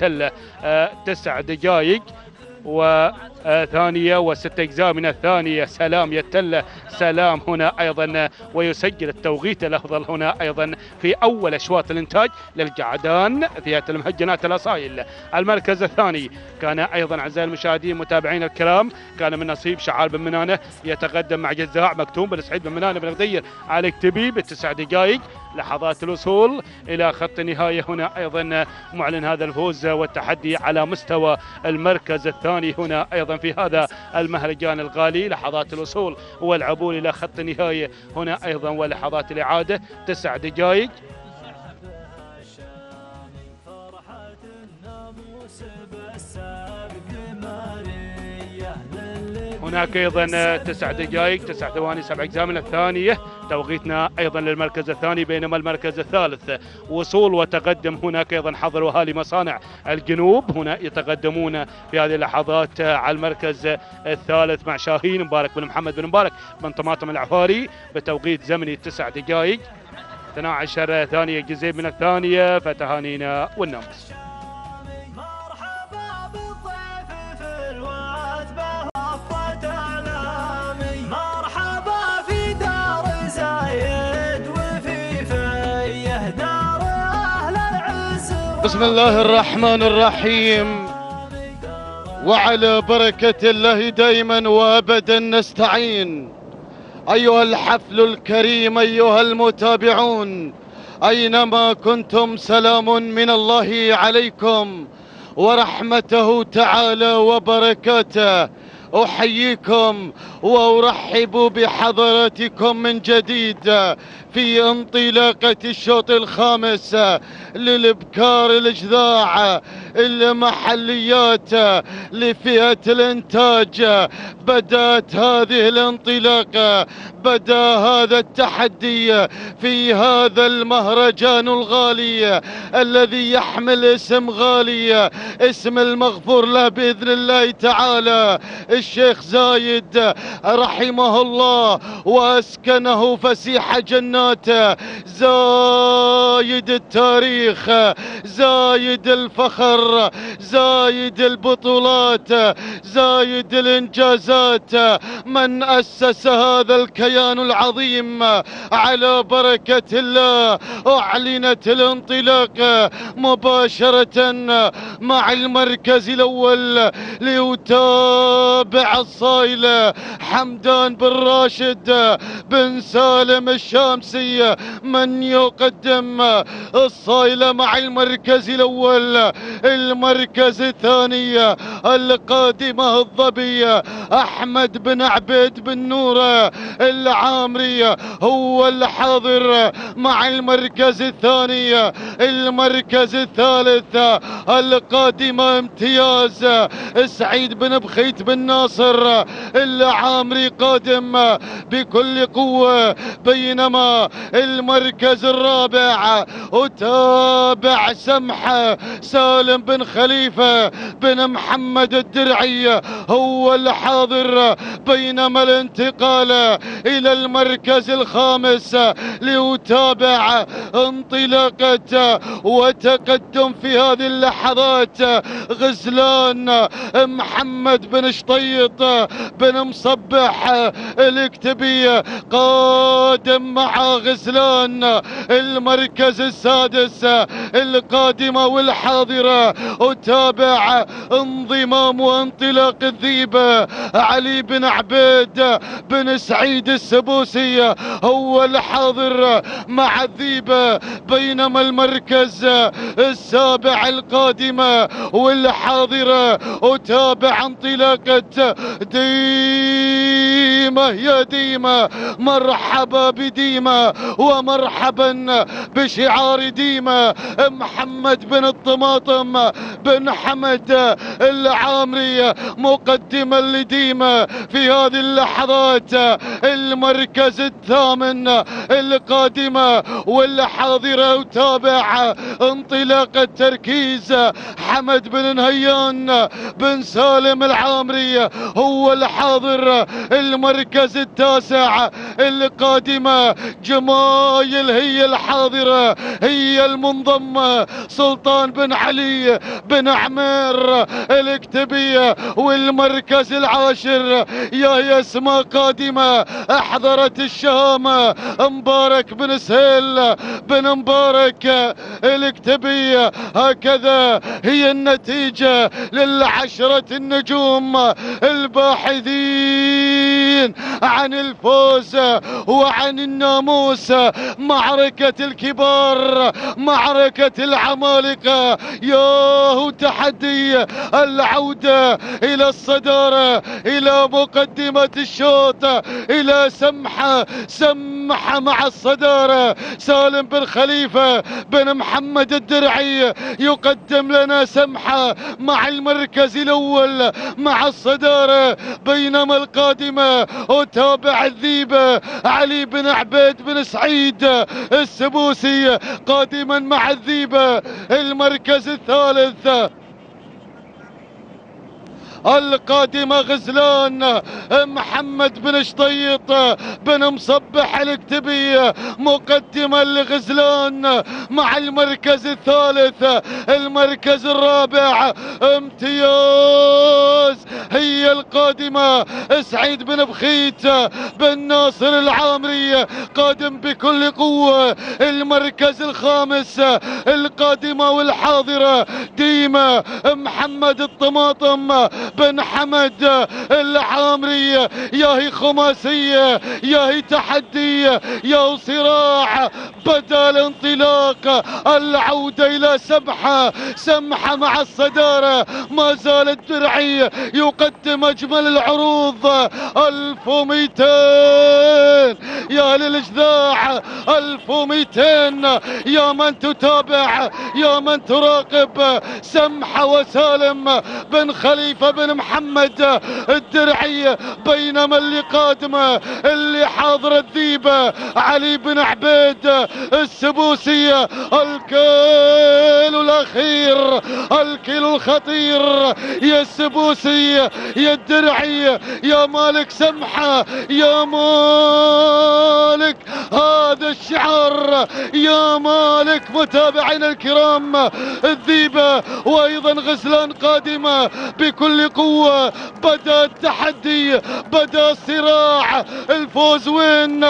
يتل 9 دقائق وثانية و6 أجزاء من الثانية. سلام يتل سلام هنا أيضا، ويسجل التوقيت الأفضل هنا أيضا في أول أشواط الإنتاج للقعدان فئة المهجنات الأصايل. المركز الثاني كان أيضا أعزائي المشاهدين متابعين الكرام كان من نصيب شعال بن منانة يتقدم مع جزاع مكتوم بن سعيد بن منانة بن غدير على الكتبي ب9 دقائق. لحظات الوصول إلى خط النهاية هنا أيضا معلن هذا الفوز والتحدي على مستوى المركز الثاني هنا أيضا في هذا المهرجان الغالي. لحظات الوصول والعبور إلى خط النهاية هنا أيضا ولحظات الإعادة 9 دقائق. هناك ايضا 9 دقائق 9 ثواني 7 اجزاء من الثانيه توقيتنا ايضا للمركز الثاني. بينما المركز الثالث وصول وتقدم هناك ايضا حضر اهالي مصانع الجنوب هنا يتقدمون في هذه اللحظات على المركز الثالث مع شاهين مبارك بن محمد بن مبارك بن طماطم العفاري بتوقيت زمني 9 دقائق 12 ثانيه جزء من الثانيه. فتهانينا والناموس. بسم الله الرحمن الرحيم، وعلى بركة الله دائما وابدا نستعين. أيها الحفل الكريم، أيها المتابعون أينما كنتم، سلام من الله عليكم ورحمته تعالى وبركاته. أحييكم وأرحب بحضراتكم من جديد في انطلاقة الشوط الخامس للإبكار الإجذاع المحليات لفئة الإنتاج. بدأت هذه الانطلاقة، بدأ هذا التحدي في هذا المهرجان الغالي الذي يحمل اسم غالي، اسم المغفور له بإذن الله تعالى الشيخ زايد رحمه الله وأسكنه فسيح جناته. زايد التاريخ، زايد الفخر، زايد البطولات، زايد الإنجازات. من أسس هذا الكيان العظيم على بركة الله أعلنت الانطلاق مباشرة مع المركز الأول ليتابع الصايل حمدان بن راشد بن سالم الشامسي من يقدم الصايل مع المركز الأول. المركز الثاني القادمة الظبي أحمد بن عبيد بن نور العامري هو الحاضر مع المركز الثاني. المركز الثالث القادمة امتياز سعيد بن بخيت بن ناصر العامري قادم بكل قوة. بينما المركز الرابع أتابع سمحة سالم بن خليفة بن محمد الدرعي هو الحاضر. بينما الانتقال إلى المركز الخامس ليتابع انطلاقة وتقدم في هذه اللحظات غزلان محمد بن شطيط بن مصبح الكتبي قادم مع غزلان. المركز السادس القادمة والحاضرة أتابع انضمام وانطلاق الذيب علي بن عبيد بن سعيد السبوسي هو الحاضر مع الذيب. بينما المركز السابع القادمة والحاضرة أتابع انطلاقة ديمة يا ديمة. مرحبا بديمة ومرحبا بشعار ديمة. محمد بن الطماطم بن حمد العامري مقدما لديمة في هذه اللحظات. المركز الثامن القادمة والحاضرة أتابع انطلاقة تركيز حمد بن نهيان بن سالم العامري هو الحاضر. المركز التاسع القادمة جمايل هي الحاضرة هي المنضمة ثم سلطان بن علي بن عمير الاكتبية. والمركز العاشر يا اسماء قادمة احضرت الشهامة مبارك بن سهيل بن مبارك الاكتبية. هكذا هي النتيجة للعشرة النجوم الباحثين عن الفوز وعن الناموس. معركة الكبار، معركة العمالقة، ياهو تحدي العودة إلى الصدارة، إلى مقدمة الشوط، إلى سمحة مع الصدارة. سالم بن خليفة بن محمد الدرعي يقدم لنا سمحة مع المركز الأول مع الصدارة، بينما القادمة وتابع الذيبة علي بن عبيد بن سعيد السبوسي قادما مع الذيبة. المركز الثالث القادمة غزلان محمد بن شطيط بن مصبح الاكتبية مقدما لغزلان مع المركز الثالث. المركز الرابع امتياز هي القادمة سعيد بن بخيت بن ناصر العامري قادم بكل قوة. المركز الخامس القادمة والحاضرة ديما محمد الطماطم بن حمد العامري. ياهي خماسية، ياهي تحدي، ياهو صراع، بدا الانطلاق، العودة إلى سمحة مع الصدارة. ما زال الدرعي يقدم أجمل العروض. 1200 يا للجذاع، 1200 يا من تتابع، يا من تراقب. سمحة وسالم بن خليفة بن محمد الدرعي، بينما اللي قادمة اللي حاضر الذيبة علي بن عبيد السبوسي. الكيلو الأخير، الكيلو الخطير يا السبوسي يا الدرعي يا مالك سمحة، يا مالك هذا الشعار، يا مالك متابعينا الكرام. الذيبة وأيضا غزلان قادمة بكل قوة. بدأ التحدي، بدأ الصراع. الفوز وين؟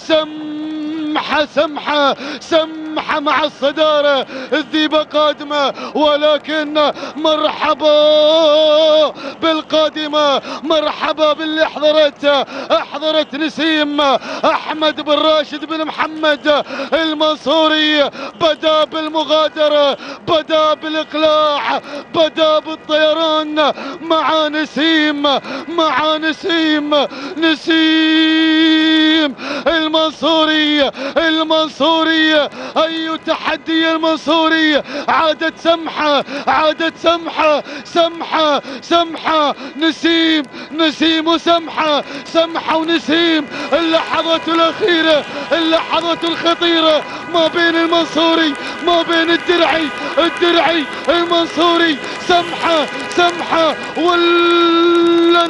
سمحة مع الصدارة. الذيبة قادمة، ولكن مرحبا بالقادمة، مرحبا باللي احضرت نسيم احمد بن راشد بن محمد المنصوري. بدأ بالمغادرة، بدأ بالاقلاع، بدأ بالطيران مع نسيم المنصوري. أي تحدي المنصوري. عادت سمحة نسيم وسمحة ونسيم. اللحظات الأخيرة، اللحظات الخطيرة ما بين المنصوري ما بين الدرعي المنصوري. سمحة ولا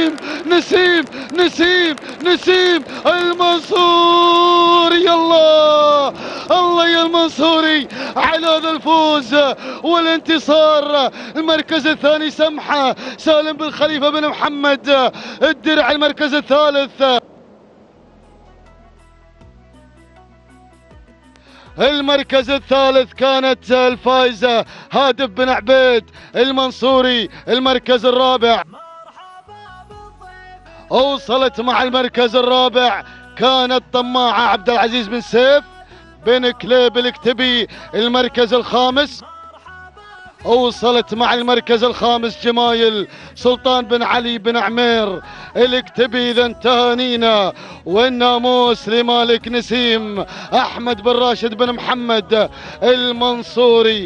نسيم المنصوري. الله يا المنصوري على هذا الفوز والانتصار. المركز الثاني سمحة سالم بن خليفة بن محمد الدرع. المركز الثالث كانت الفائزة هادف بن عبيد المنصوري. المركز الرابع اوصلت مع المركز الرابع كانت طماعة عبد العزيز بن سيف بن كليب الاكتبي. المركز الخامس اوصلت مع المركز الخامس جمايل سلطان بن علي بن عمير الاكتبي. اذا تهانينا والناموس لمالك نسيم احمد بن راشد بن محمد المنصوري.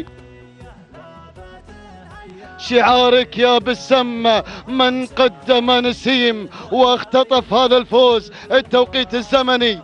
شعارك يا بالسم من قدم نسيم واختطف هذا الفوز. التوقيت الزمني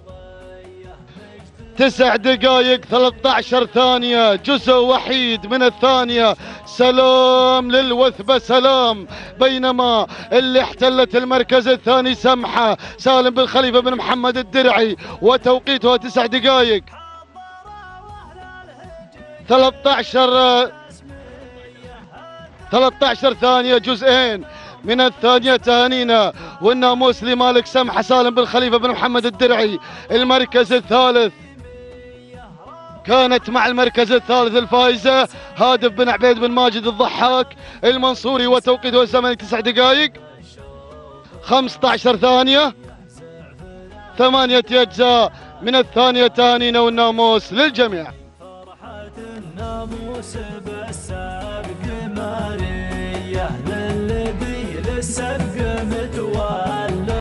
9 دقائق 13 ثانية، جزء وحيد من الثانية. سلام للوثبة سلام. بينما اللي احتلت المركز الثاني سمحة سالم بن خليفة بن محمد الدرعي، وتوقيتها 9 دقائق. 13 ثانية، جزئين من الثانية. تهانينا والناموس لمالك سمحة سالم بن خليفة بن محمد الدرعي. المركز الثالث كانت مع المركز الثالث الفائزة هادف بن عبيد بن ماجد الضحاك المنصوري، وتوقيت والزمن 9 دقائق 15 ثانية. 8 أجزاء من الثانية. تهانينا والناموس للجميع.